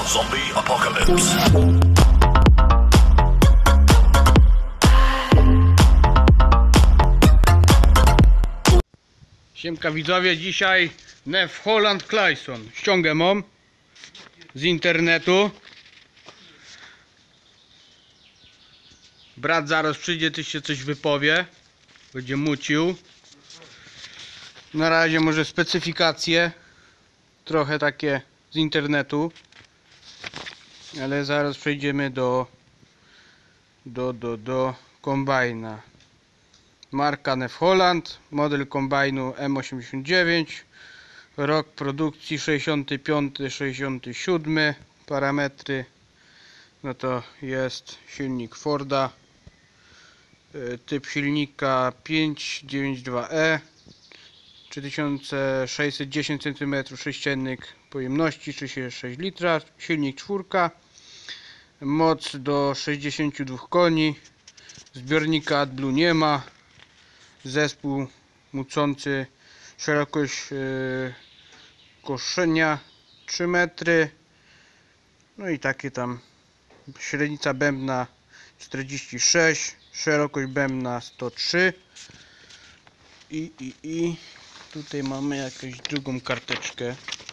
Zombie Apocalypse. Siemka widzowie, dzisiaj Neff Holland Clayson. Ściągę mam z internetu. Brat zaraz przyjdzie, ty się coś wypowie. Będzie mucił. Na razie może specyfikacje trochę takie z internetu. Ale zaraz przejdziemy do kombajna. Marka Neff Holland, model kombajnu M89, rok produkcji 65-67, parametry, no to jest silnik Forda, typ silnika 592E, 3610 cm3 pojemności, 36 litra, silnik czwórka, moc do 62 koni, zbiornika AdBlue nie ma. Zespół mucący, szerokość koszenia 3 metry, no i takie tam średnica bębna 46, szerokość bębna 103 i tutaj mamy jakąś drugą karteczkę.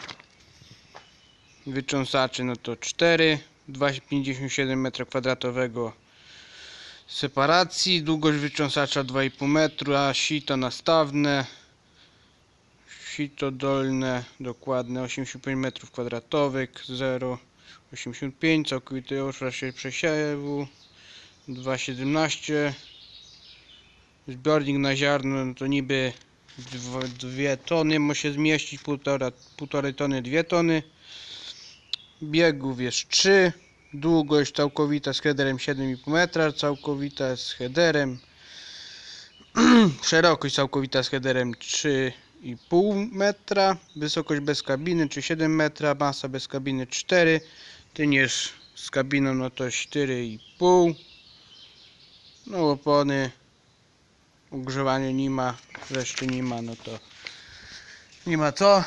Wytrząsacze no to 4, 2,57 m2 separacji, długość wytrząsacza 2,5 metra, sito nastawne, sito dolne dokładne 85 m2, 0,85, całkowity obszar przesiewu 2,17, zbiornik na ziarno no to niby 2 tony może się zmieścić, 1,5 tony, 2 tony, biegów jest 3, długość całkowita z headerem 7,5 metra, całkowita z headerem, szerokość całkowita z headerem 3,5 metra, wysokość bez kabiny czy 7 metra, masa bez kabiny 4, tyniesz z kabiną no to 4,5, no opony, ogrzewanie nie ma, reszty nie ma, no to nie ma co.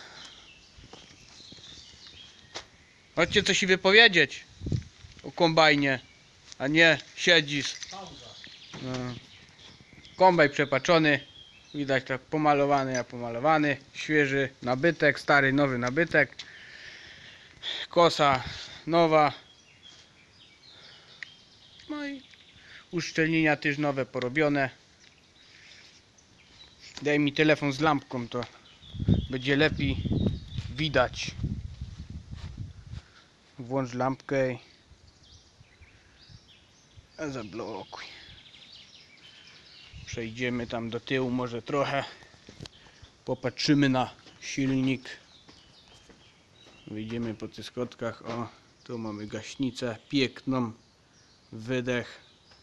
Chodźcie coś się wypowiedzieć o kombajnie, a nie siedzisz. No. Kombajn przepaczony, widać tak pomalowany, a pomalowany, świeży nabytek, stary, nowy nabytek, kosa nowa, no i uszczelnienia też nowe porobione. Daj mi telefon z lampką, to będzie lepiej widać. Włącz lampkę i zablokuj. Przejdziemy tam do tyłu może trochę. Popatrzymy na silnik. Wyjdziemy po tych schodkach. O, tu mamy gaśnicę piękną. Wydech.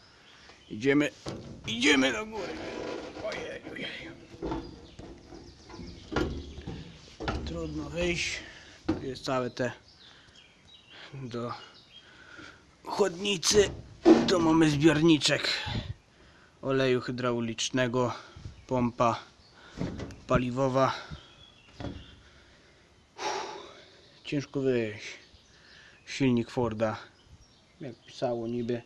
Idziemy do góry. Ojej, ojej. Trudno wyjść. Tu jest całe te do chodnicy. Tu mamy zbiorniczek oleju hydraulicznego, pompa paliwowa. Ciężko wyjść. Silnik Forda, jak pisało niby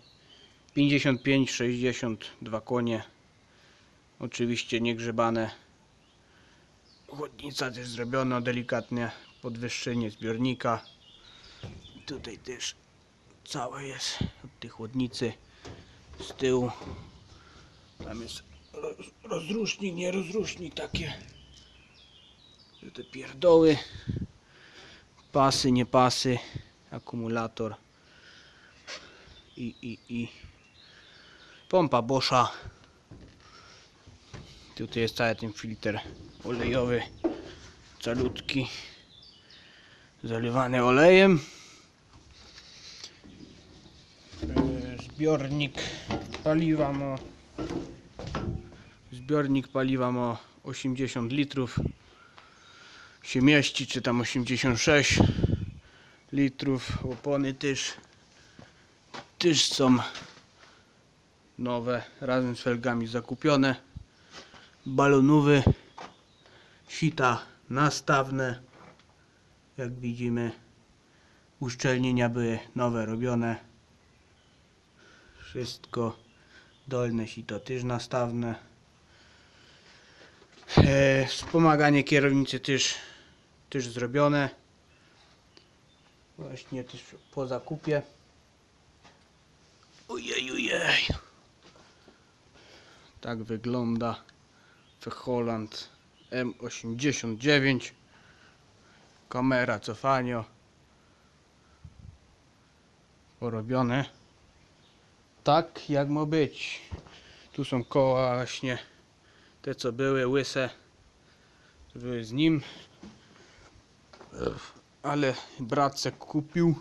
55-62 konie, oczywiście niegrzebane. Chłodnica też zrobiona, delikatnie podwyższenie zbiornika. Tutaj też całe jest od tej chłodnicy z tyłu. Tam jest rozrusznik, nie rozrusznik, takie te pierdoły, pasy, nie pasy, akumulator i pompa Boscha. Tutaj jest cały ten filtr olejowy, calutki, zalewany olejem. Zbiornik paliwa ma 80 litrów się mieści, czy tam 86 litrów. Opony też są nowe, razem z felgami zakupione. Balonówy, sita nastawne, jak widzimy. Uszczelnienia były nowe robione. Wszystko. Dolne sito też nastawne. Wspomaganie kierownicy też zrobione. Właśnie też po zakupie. Ojej. Tak wygląda Holland M89. Kamera cofania. Porobione. Tak jak ma być. Tu są koła właśnie. Te co były łyse. To były z nim. Ale brat se kupił.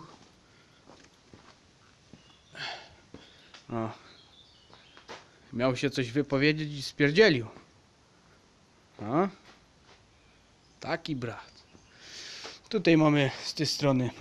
O. Miał się coś wypowiedzieć i spierdzielił. O. Taki brat. Tutaj mamy z tej strony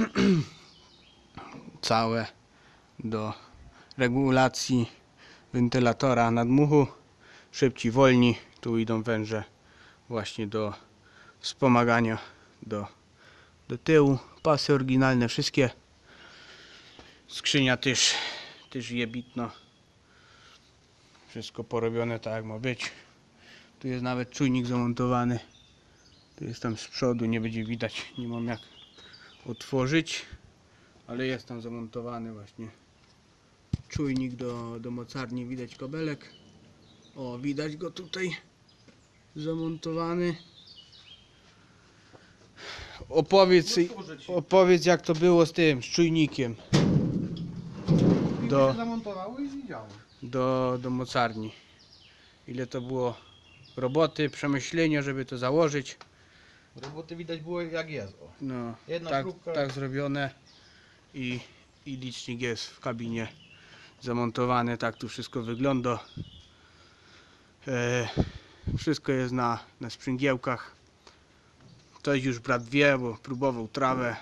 całe do regulacji wentylatora nadmuchu. Szybciej, wolniej. Tu idą węże właśnie do wspomagania do tyłu. Pasy oryginalne wszystkie. Skrzynia też jebitno. Wszystko porobione tak jak ma być. Tu jest nawet czujnik zamontowany. Tu jest tam z przodu, nie będzie widać, nie mam jak otworzyć, ale jest tam zamontowany właśnie czujnik do mocarni. Widać kabelek. O, widać go tutaj zamontowany. Opowiedz jak to było z tym, z czujnikiem zamontowało i widziałem. do mocarni. Ile to było roboty, przemyślenia, żeby to założyć. Roboty widać było jak jest. O. No, Jedna tak, śrubka. tak zrobione i licznik jest w kabinie zamontowany. Tak tu wszystko wygląda. Wszystko jest na sprzęgiełkach. Coś już brat wie, bo próbował trawę,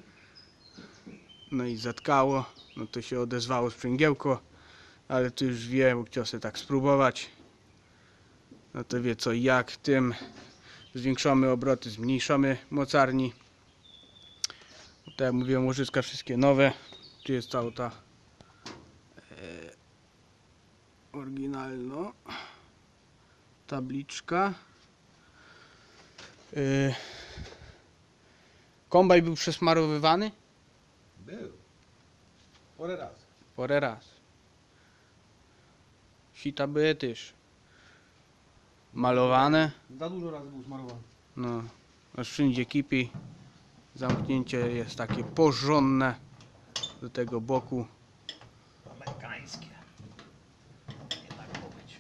no i zatkało, no to się odezwało sprzęgiełko, ale tu już wie, bo chciał sobie tak spróbować, no to wie co i jak. Tym zwiększamy obroty, zmniejszamy mocarni. Tak jak mówiłem, łożyska wszystkie nowe. Tu jest cała ta oryginalna tabliczka. Kombaj był przesmarowywany? Był. Porę raz. Porę raz. Sita były też malowane. Za dużo razy był smarowany. No, aż wszędzie kipi. Zamknięcie jest takie porządne do tego boku. Amerykańskie. Nie tak powiedzieć.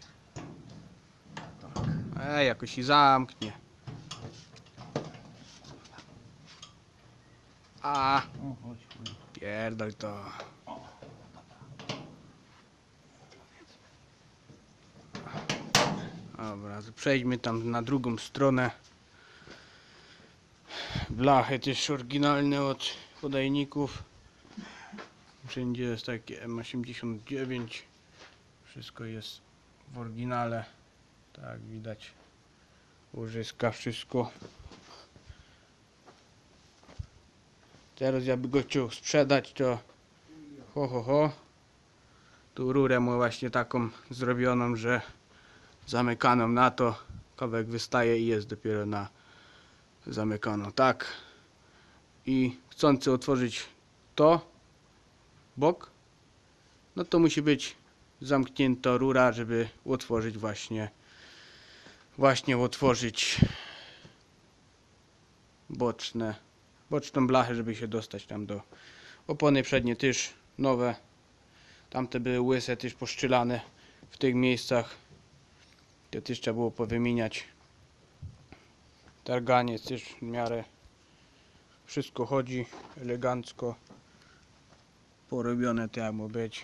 Jakoś i zamknie. A, O, chodź. pierdol to. Dobra, to przejdźmy tam na drugą stronę. Blachy też oryginalne od podajników. Wszędzie jest takie M89. Wszystko jest w oryginale. Tak widać. Łożyska, wszystko. Teraz jakby go chciał sprzedać, to ho. Tu rurę mu właśnie taką zrobioną, że zamykaną na to. Kawałek wystaje i jest dopiero na zamykaną. Tak. I chcący otworzyć to bok, no to musi być zamknięta rura, żeby otworzyć właśnie otworzyć boczną blachę, żeby się dostać tam do opony przednie też nowe. Tamte były łyse, też poszczylane w tych miejscach. To też trzeba było powymieniać. Targanie też w miarę wszystko chodzi elegancko. Porobione to jak ma być.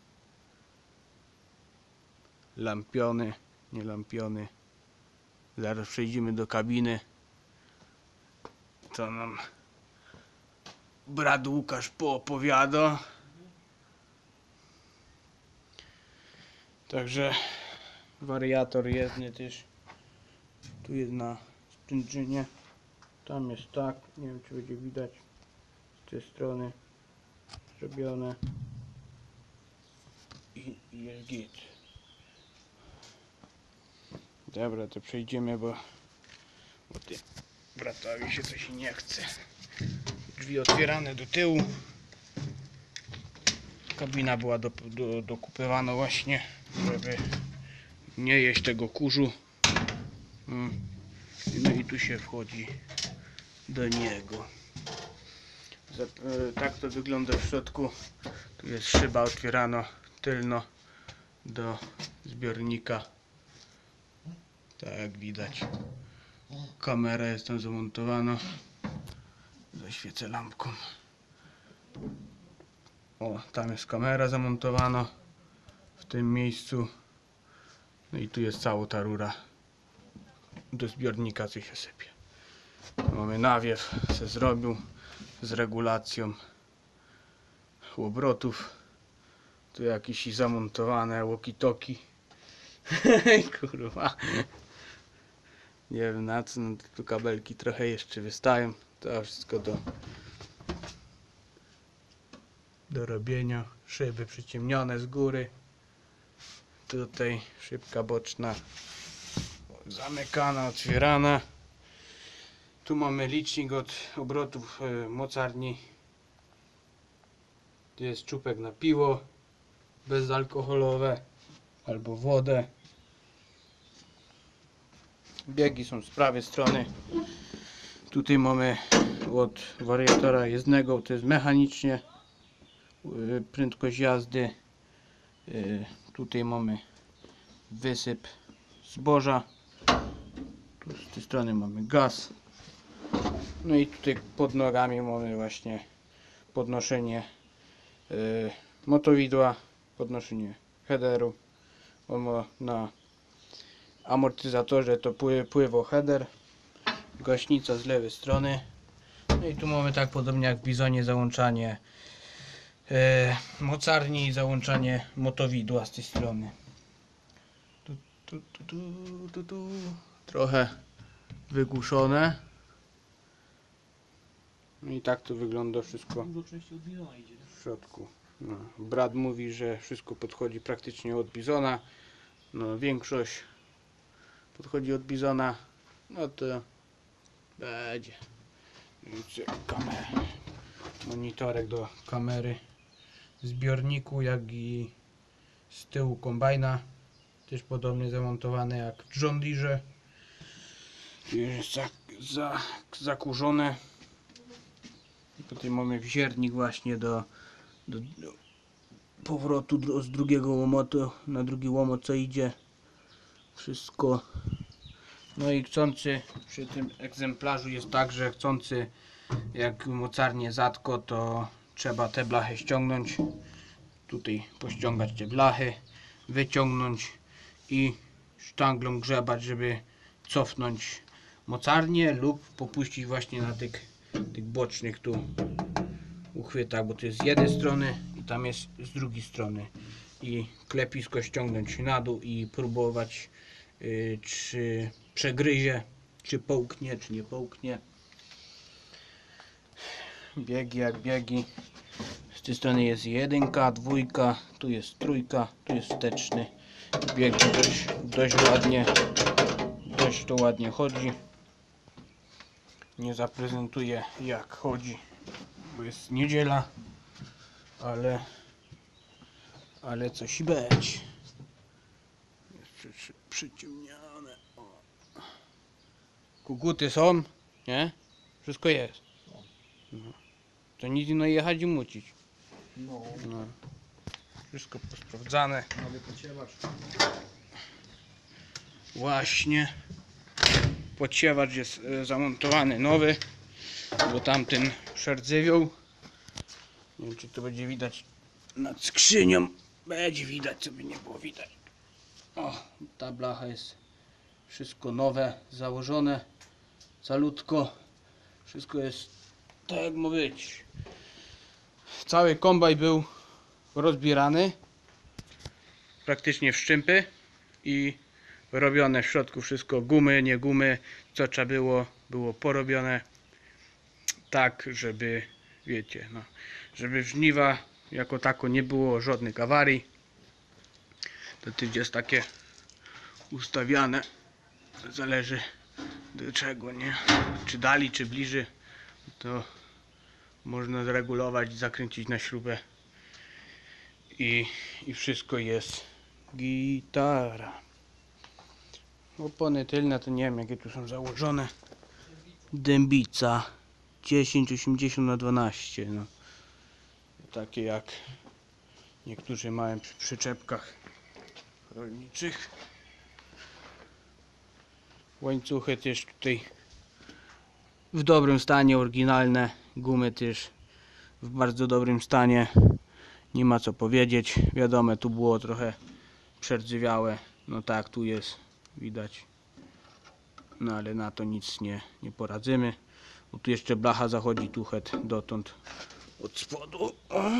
Lampiony, nie lampiony. Zaraz przejdziemy do kabiny. Co nam brat Łukasz poopowiada. Także wariator jezdny też. Tu jest na sprężynie. Tam jest tak. Nie wiem czy będzie widać. Z tej strony zrobione i jest git. Dobra, to przejdziemy, bo ty bratowi się coś nie chce. Drzwi otwierane do tyłu. Kabina była dokupywana właśnie, żeby nie jeść tego kurzu. No i tu się wchodzi do niego. Tak to wygląda w środku. Tu jest szyba otwierana tylno do zbiornika. Tak jak widać. Kamera jest tam zamontowana. Zaświecę lampką. O, tam jest kamera zamontowana w tym miejscu. No i tu jest cała ta rura do zbiornika, co się sypie. Mamy nawiew, se zrobił z regulacją obrotów. Tu jakieś zamontowane walkie-talkie. Kurwa. Nie wiem na co, no tu kabelki trochę jeszcze wystają. To wszystko do robienia. Szyby przyciemnione z góry. Tutaj szybka boczna zamykana, otwierana. Tu mamy licznik od obrotów mocarni. Tu jest czupek na piwo bezalkoholowe albo wodę. Biegi są z prawej strony. Tutaj mamy od wariatora jezdnego, to jest mechanicznie prędkość jazdy. Tutaj mamy wysyp zboża. Tu z tej strony mamy gaz. No i tutaj pod nogami mamy właśnie podnoszenie motowidła, podnoszenie headeru. Na amortyzatorze to pływał header, gaśnica z lewej strony. No i tu mamy tak podobnie jak w Bizonie załączanie mocarni i załączanie motowidła z tej strony. Tu. Trochę wygłuszone. No i tak to wygląda wszystko w środku. No, brat mówi, że wszystko podchodzi praktycznie od Bizona. No, większość podchodzi od Bizona. No to będzie. Monitorek do kamery w zbiorniku, jak i z tyłu kombajna. Też podobnie zamontowane jak w John Deere. Tu jest zakurzone. I tutaj mamy wziernik właśnie do powrotu z drugiego łomotu na drugi łomot, co idzie. Wszystko. No i chcący przy tym egzemplarzu jest tak, że chcący jak mocarnie zatko, to trzeba te blachy ściągnąć. Tutaj pościągać te blachy, wyciągnąć i sztanglą grzebać, żeby cofnąć mocarnię lub popuścić właśnie na tych bocznych tu uchwytach, bo to jest z jednej strony i tam jest z drugiej strony. I klepisko ściągnąć na dół i próbować czy przegryzie, czy połknie, czy nie połknie. Biegi jak biegi. Z tej strony jest jedynka, dwójka, tu jest trójka, tu jest wsteczny. Biegi dość ładnie, dość to ładnie chodzi. Nie zaprezentuję jak chodzi, bo jest niedziela, ale coś być. Jest przyciemnione. Kukuty są, nie? Wszystko jest. No. To nic nie jechać i mucić. No. Wszystko posprawdzane. Nowy podsiewacz. Właśnie. Podsiewacz jest zamontowany nowy, bo tamten przerdzewiał. Nie wiem, czy to będzie widać nad skrzynią. Będzie widać, co by nie było widać. O, ta blacha jest wszystko nowe, założone, calutko. Wszystko jest tak jak ma być. Cały kombaj był rozbierany praktycznie w szczępy i robione w środku wszystko, gumy, nie gumy, co trzeba było porobione tak, żeby wiecie, no, żeby w żniwa jako tako nie było żadnych awarii. To tu jest takie ustawiane, zależy do czego, nie? Czy dali, czy bliżej, to można zregulować, zakręcić na śrubę i wszystko jest gitara. Opony tylne to nie wiem jakie tu są założone. Dębica 1080×12, no. Takie jak niektórzy mają przy przyczepkach rolniczych. Łańcuchy też tutaj w dobrym stanie, oryginalne. Gumy też w bardzo dobrym stanie. Nie ma co powiedzieć. Wiadomo, tu było trochę przerdzewiałe. No tak, tu jest widać. No ale na to nic nie poradzimy. Bo tu jeszcze blacha zachodzi tuchet dotąd od spodu.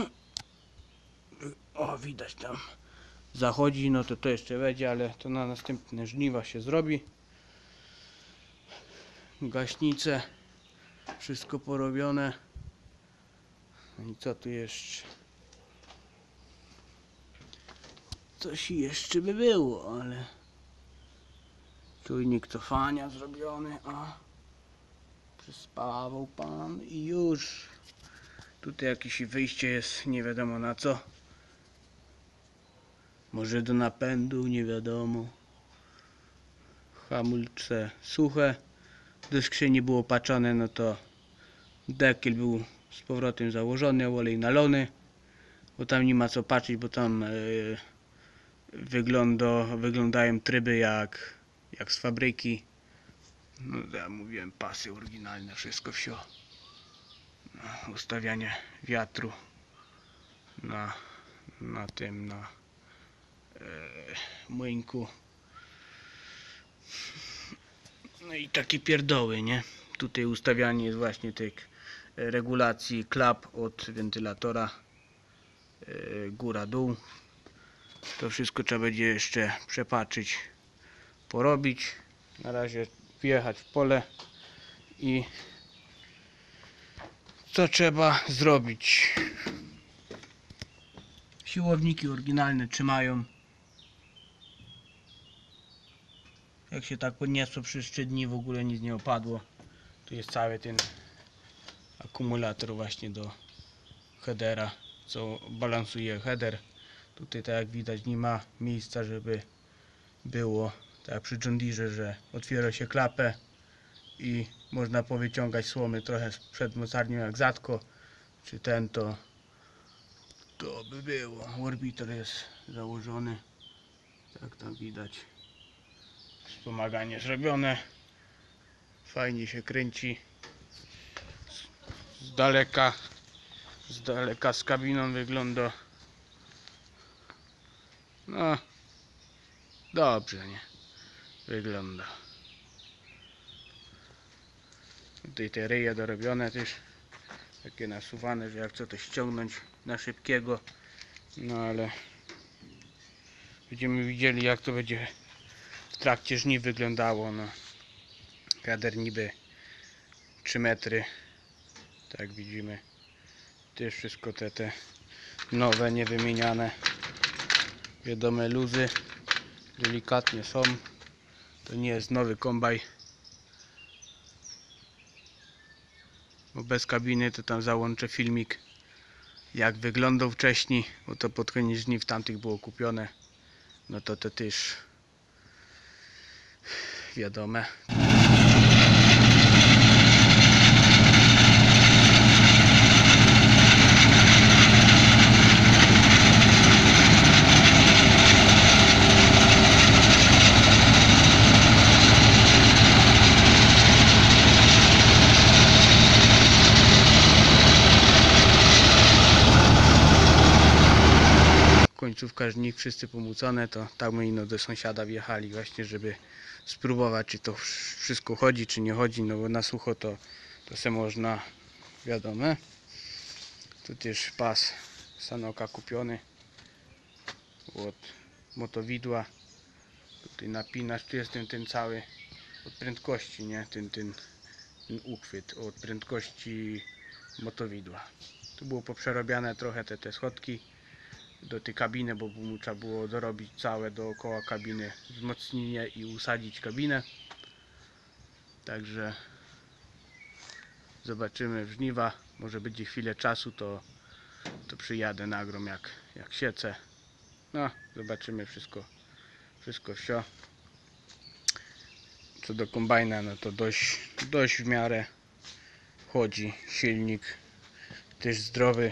O, widać tam zachodzi, no to jeszcze będzie, ale to na następne żniwa się zrobi. Gaśnice, wszystko porobione. No i co tu jeszcze? Coś jeszcze by było, ale czujnik cofania zrobiony, a przyspawał pan i już. Tutaj jakieś wyjście jest, nie wiadomo na co. Może do napędu, nie wiadomo. Hamulce suche. Do skrzyni było patrzone, no to dekiel był z powrotem założony, olej nalony. Bo tam nie ma co patrzeć, bo tam wyglądają tryby jak z fabryki. No ja mówiłem, pasy oryginalne, wszystko wsio. No, ustawianie wiatru na tym, na młyńku. No i takie pierdoły, nie? Tutaj ustawianie jest właśnie tych regulacji klap od wentylatora, góra dół. To wszystko trzeba będzie jeszcze przepatrzyć, porobić. Na razie wjechać w pole i co trzeba zrobić. Siłowniki oryginalne trzymają. Jak się tak podniosło przez 3 dni, w ogóle nic nie opadło. Tu jest cały ten akumulator właśnie do headera, co balansuje header. Tutaj tak jak widać nie ma miejsca, żeby było tak jak przy John Deere, że otwiera się klapę i można powyciągać słomy trochę przed mocarnią jak zatko, czy ten to by było. Orbitor jest założony, jak tam widać. Wspomaganie zrobione, fajnie się kręci. Z daleka z kabiną wygląda. No dobrze, nie? Wygląda. Tutaj te ryje dorobione też, takie nasuwane, że jak co to ściągnąć na szybkiego. No ale będziemy widzieli jak to będzie w trakcie żniw wyglądało. No. Header niby 3 metry, tak widzimy. Też wszystko te nowe, niewymieniane, wiadome luzy delikatnie są. To nie jest nowy kombaj, bo bez kabiny to tam załączę filmik jak wyglądał wcześniej, bo to pod koniec żniw tamtych było kupione. No to też wiadome. Końcówka żniw, wszyscy pomłócone, to tam ino do sąsiada wjechali właśnie, żeby spróbować czy to wszystko chodzi, czy nie chodzi, no bo na sucho to se można, wiadome. Tu też pas Sanoka kupiony od motowidła. Tutaj napinasz, tu jest ten cały od prędkości, nie? Ten uchwyt od prędkości motowidła. Tu było poprzerobiane trochę te schodki do tej kabiny, bo mu trzeba było dorobić całe dookoła kabiny wzmocnienie i usadzić kabinę. Także zobaczymy w żniwa, może będzie chwilę czasu, to przyjadę na grom jak siecę. No, zobaczymy wszystko wsio. Co do kombajna, no to dość w miarę chodzi. Silnik też zdrowy.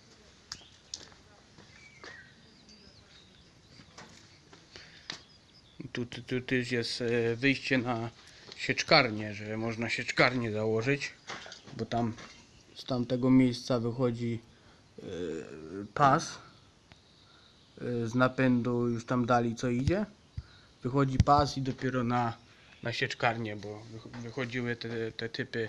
Tu też jest wyjście na sieczkarnię, że można sieczkarnię założyć, bo tam z tamtego miejsca wychodzi pas z napędu, już tam dali co idzie. Wychodzi pas i dopiero na sieczkarnię, bo wychodziły te typy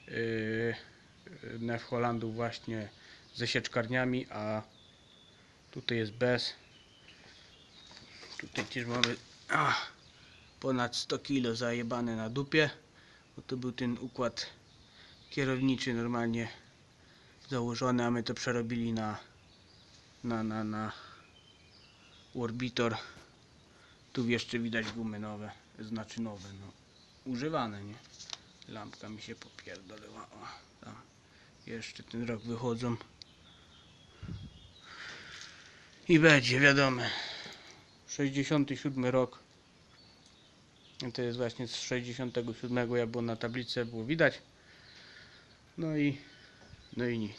Neff Hollandów właśnie ze sieczkarniami, a tutaj jest bez. Tutaj też mamy ponad 100 kg zajebane na dupie, bo to był ten układ kierowniczy normalnie założony, a my to przerobili na orbitor. Tu jeszcze widać gumy nowe, znaczy nowe, no używane, nie? Lampka mi się popierdoliła. O, tam jeszcze ten rok wychodzą i będzie wiadomo. 67 rok. To jest właśnie z 67, jak było na tablicy, było widać. No i nic.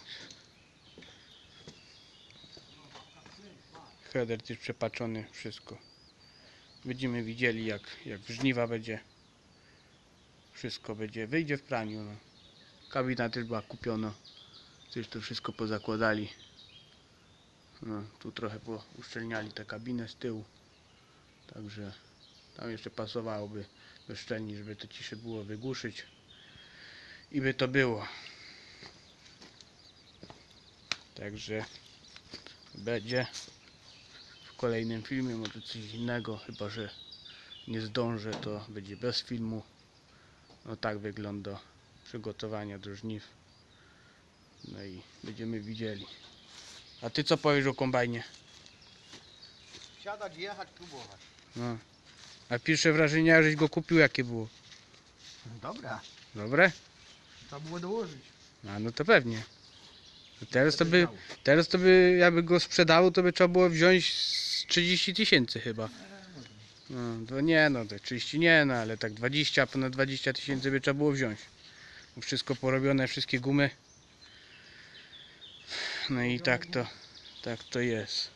Header też przepaczony, wszystko. Będziemy widzieli jak w żniwa będzie. Wszystko wyjdzie w praniu. No. Kabina też była kupiona. Coś to wszystko pozakładali. No, tu trochę uszczelniali tę kabinę z tyłu. Także tam jeszcze pasowałoby do szczelni, żeby to ciszę było wygłuszyć. I by to było. Także będzie w kolejnym filmie, może coś innego, chyba że nie zdążę, to będzie bez filmu. No tak wygląda przygotowania do żniw. No i będziemy widzieli. A ty co powiesz o kombajnie? Siadać, jechać, próbować. No. A pierwsze wrażenia, żeś go kupił, jakie było? Dobra, Dobre? trzeba było dołożyć. A no to pewnie. Teraz to by, jakby go sprzedało, to by trzeba było wziąć z 30 000 chyba. No to nie, no to 30 nie, no ale tak 20, ponad 20 000 by trzeba było wziąć. Wszystko porobione, wszystkie gumy. No i tak to jest.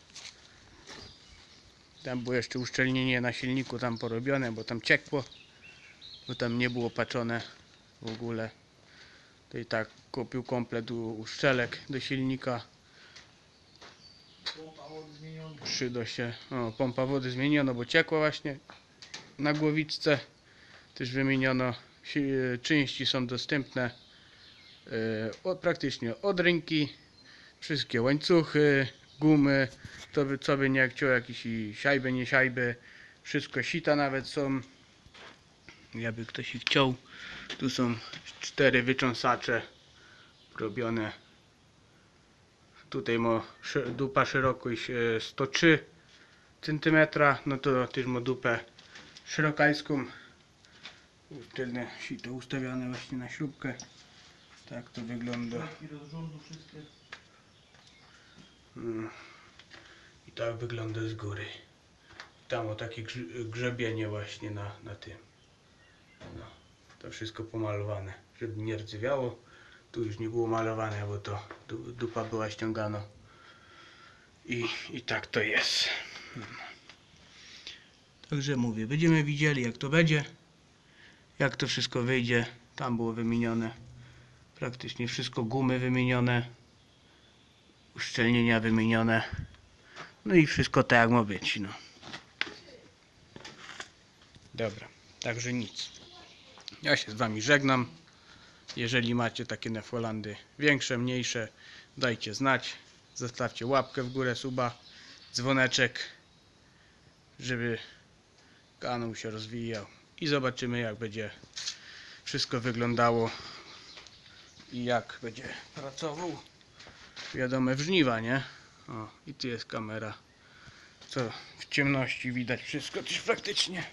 Tam było jeszcze uszczelnienie na silniku tam porobione, bo tam ciekło, bo tam nie było paczone w ogóle. To i tak kupił komplet uszczelek do silnika. Pompa wody zmieniona. Przyda się. O, pompa wody zmieniono, bo ciekło właśnie na głowiczce. Też wymieniono. Części są dostępne praktycznie od ręki. Wszystkie łańcuchy, gumy, co by nie chciał, jakieś siajby, nie siajby. Wszystko sita nawet są. Jakby ktoś ich chciał. Tu są 4 wycząsacze robione. Tutaj ma dupa szerokość 103 cm, no to też ma dupę szerokańską. Tylne sito ustawiane właśnie na śrubkę. Tak to wygląda. I tak wygląda z góry. Tam o takie grzebienie właśnie na tym. No, to wszystko pomalowane, żeby nie rdzewiało. Tu już nie było malowane, bo to dupa była ściągana. I tak to jest. Także mówię, będziemy widzieli jak to będzie. Jak to wszystko wyjdzie. Tam było wymienione. Praktycznie wszystko, gumy wymienione. Uszczelnienia wymienione. No i wszystko tak jak ma być. No. Dobra, także nic. Ja się z wami żegnam. Jeżeli macie takie Neff Hollandy większe, mniejsze, dajcie znać. Zostawcie łapkę w górę, suba, dzwoneczek, żeby kanał się rozwijał. I zobaczymy jak będzie wszystko wyglądało i jak będzie pracował. Wiadome w żniwa, nie? O, i tu jest kamera. Co w ciemności widać wszystko też praktycznie.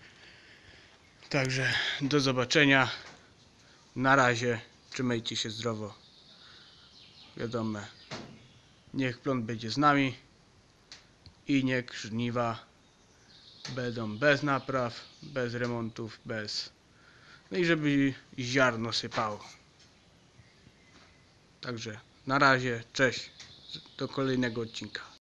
Także do zobaczenia. Na razie. Trzymajcie się zdrowo. Wiadome. Niech plon będzie z nami. I niech żniwa będą bez napraw, bez remontów, bez... No i żeby ziarno sypało. Także na razie, cześć, do kolejnego odcinka.